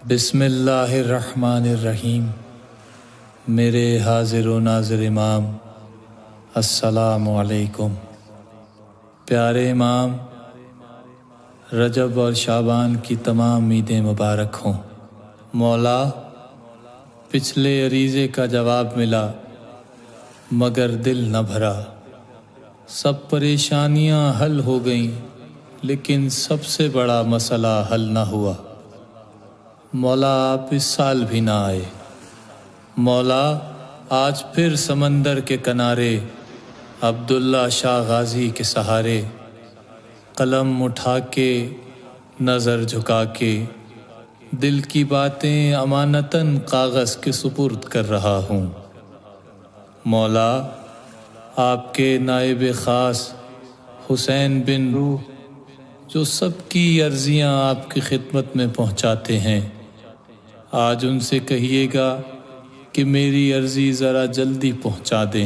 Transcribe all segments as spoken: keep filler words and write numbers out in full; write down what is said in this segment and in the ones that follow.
بسم اللہ الرحمن الرحیم۔ میرے حاضر و ناظر امام، السلام علیکم۔ پیارے امام، رجب اور شعبان کی تمام عیدیں مبارک ہوں۔ مولا، پچھلے عریضے کا جواب ملا مگر دل نہ بھرا۔ سب پریشانیاں حل ہو گئیں لیکن سب سے بڑا مسئلہ حل نہ ہوا۔ مولا، آپ اس سال بھی نہ آئے۔ مولا، آج پھر سمندر کے کنارے عبداللہ شاہ غازی کے سہارے قلم اٹھا کے نظر جھکا کے دل کی باتیں امانتاً کاغذ کے سپرد کر رہا ہوں۔ مولا، آپ کے نائب خاص حسین بن روح جو سب کی عرضیاں آپ کی خدمت میں پہنچاتے ہیں، آج ان سے کہیے گا کہ میری عرضی ذرا جلدی پہنچا دیں،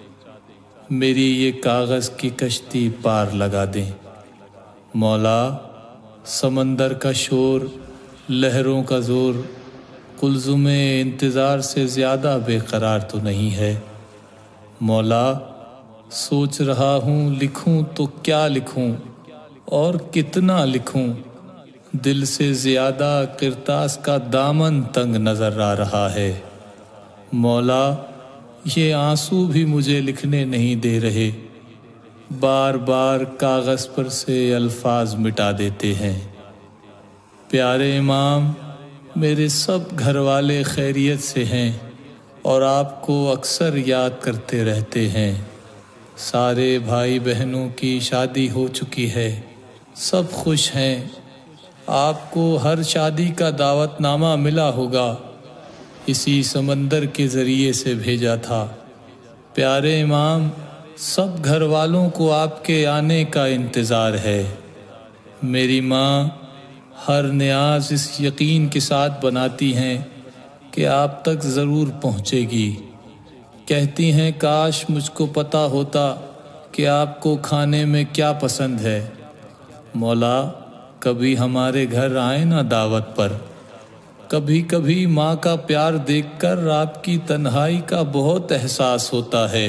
میری یہ کاغذ کی کشتی پار لگا دیں۔ مولا، سمندر کا شور، لہروں کا زور قلزم انتظار سے زیادہ بے قرار تو نہیں ہے۔ مولا، سوچ رہا ہوں لکھوں تو کیا لکھوں اور کتنا لکھوں، دل سے زیادہ کرتاس کا دامن تنگ نظر آ رہا ہے۔ مولا، یہ آنسو بھی مجھے لکھنے نہیں دے رہے، بار بار کاغذ پر سے الفاظ مٹا دیتے ہیں۔ پیارے امام، میرے سب گھر والے خیریت سے ہیں اور آپ کو اکثر یاد کرتے رہتے ہیں۔ سارے بھائی بہنوں کی شادی ہو چکی ہے، سب خوش ہیں۔ آپ کو ہر شادی کا دعوت نامہ ملا ہوگا، اسی سمندر کے ذریعے سے بھیجا تھا۔ پیارے امام، سب گھر والوں کو آپ کے آنے کا انتظار ہے۔ میری ماں ہر نیاز اس یقین کے ساتھ بناتی ہیں کہ آپ تک ضرور پہنچے گی۔ کہتی ہیں کاش مجھ کو پتہ ہوتا کہ آپ کو کھانے میں کیا پسند ہے۔ مولا، کبھی ہمارے گھر آئیں نا دعوت پر۔ کبھی کبھی ماں کا پیار دیکھ کر آپ کی تنہائی کا بہت احساس ہوتا ہے۔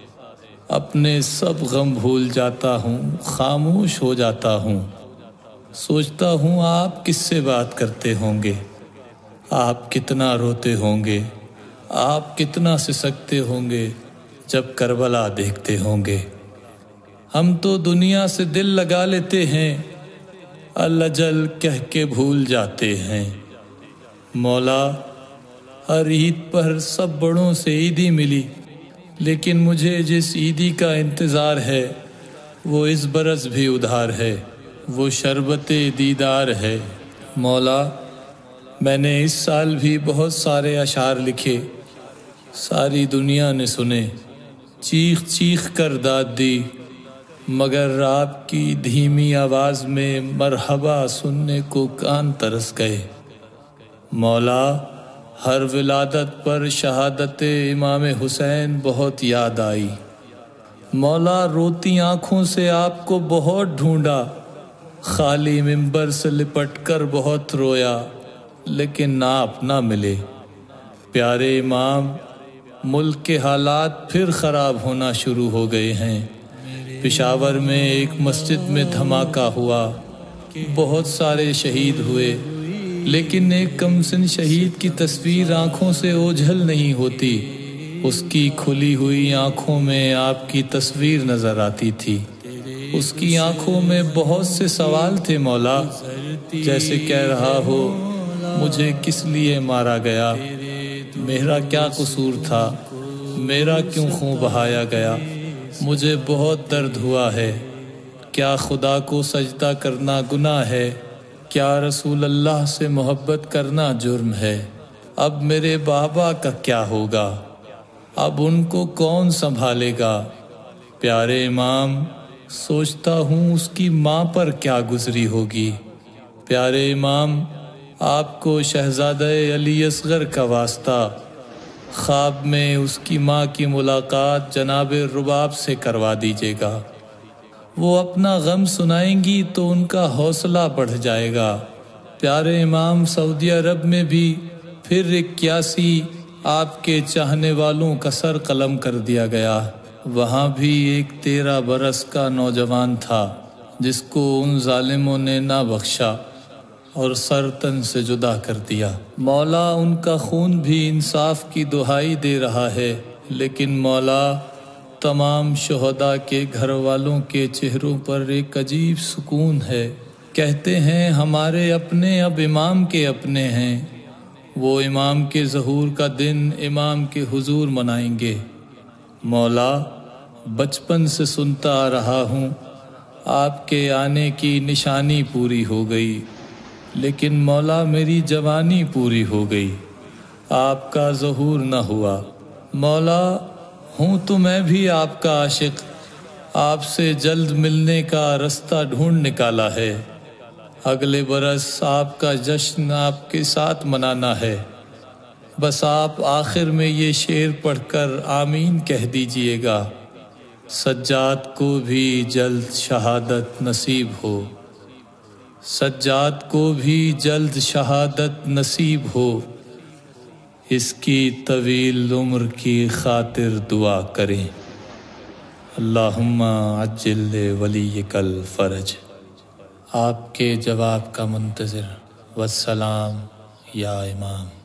اپنے سب غم بھول جاتا ہوں، خاموش ہو جاتا ہوں۔ سوچتا ہوں آپ کس سے بات کرتے ہوں گے، آپ کتنا روتے ہوں گے، آپ کتنا سسکتے ہوں گے جب کربلا دیکھتے ہوں گے۔ ہم تو دنیا سے دل لگا لیتے ہیں، الاجل کہہ کے بھول جاتے ہیں۔ مولا، ہر عید پر سب بڑوں سے عیدی ملی، لیکن مجھے جس عیدی کا انتظار ہے وہ اس برس بھی ادھار ہے، وہ شربت دیدار ہے۔ مولا، میں نے اس سال بھی بہت سارے اشعار لکھے، ساری دنیا نے سنے، چیخ چیخ کر داد دی، مگر آپ کی دھیمی آواز میں مرحبا سننے کو کان ترس گئے۔ مولا، ہر ولادت پر شہادت امام حسین بہت یاد آئی۔ مولا، روتی آنکھوں سے آپ کو بہت ڈھونڈا، خالی منبر سے لپٹ کر بہت رویا، لیکن آپ نہ ملے۔ پیارے امام، ملک کے حالات پھر خراب ہونا شروع ہو گئے ہیں۔ پشاور میں ایک مسجد میں دھماکہ ہوا، بہت سارے شہید ہوئے، لیکن ایک کمسن شہید کی تصویر آنکھوں سے اوجھل نہیں ہوتی۔ اس کی کھلی ہوئی آنکھوں میں آپ کی تصویر نظر آتی تھی۔ اس کی آنکھوں میں بہت سے سوال تھے مولا، جیسے کہہ رہا ہو مجھے کس لیے مارا گیا، میرا کیا قصور تھا، میرا کیوں خون بہایا گیا۔ مجھے بہت درد ہوا ہے، کیا خدا کو سجدہ کرنا گناہ ہے، کیا رسول اللہ سے محبت کرنا جرم ہے۔ اب میرے بابا کا کیا ہوگا، اب ان کو کون سنبھالے گا۔ پیارے امام، سوچتا ہوں اس کی ماں پر کیا گزری ہوگی۔ پیارے امام، آپ کو شہزادہ علی اصغر کا واسطہ، خواب میں اس کی ماں کی ملاقات جناب رباب سے کروا دیجیے گا۔ وہ اپنا غم سنائیں گی تو ان کا حوصلہ بڑھ جائے گا۔ پیارے امام سعودی عرب میں بھی پھر اکیاسی آپ کے چاہنے والوں کا سر قلم کر دیا گیا۔ وہاں بھی ایک تیرہ برس کا نوجوان تھا جس کو ان ظالموں نے نہ بخشا اور سر تن سے جدا کر دیا۔ مولا ان کا خون بھی انصاف کی دہائی دے رہا ہے، لیکن مولا تمام شہداء کے گھر والوں کے چہروں پر ایک عجیب سکون ہے۔ کہتے ہیں ہمارے اپنے اب امام کے اپنے ہیں، وہ امام کے ظہور کا دن امام کے حضور منائیں گے۔ مولا بچپن سے سنتا آ رہا ہوں آپ کے آنے کی نشانی پوری ہو گئی، لیکن مولا میری جوانی پوری ہو گئی، آپ کا ظہور نہ ہوا۔ مولا ہوں تو میں بھی آپ کا عاشق، آپ سے جلد ملنے کا رستہ ڈھونڈ نکالا ہے۔ اگلے برس آپ کا جشن آپ کے ساتھ منانا ہے، بس آپ آخر میں یہ شعر پڑھ کر آمین کہہ دیجئے گا۔ سجاد کو بھی جلد شہادت نصیب ہو، سجاد کو بھی جلد شہادت نصیب ہو، اس کی طویل عمر کی خاطر دعا کریں۔ اللہم عجل ولیک الفرج۔ آپ کے جواب کا منتظر۔ والسلام یا امام۔